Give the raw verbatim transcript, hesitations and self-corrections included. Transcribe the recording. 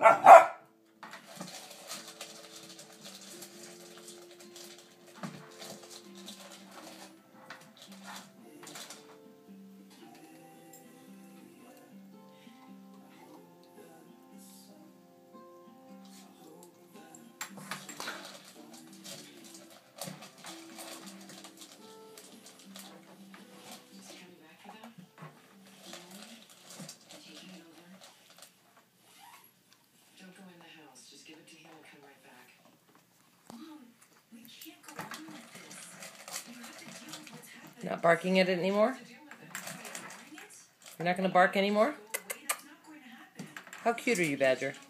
Not barking at it anymore? You're not going to bark anymore? How cute are you, Badger?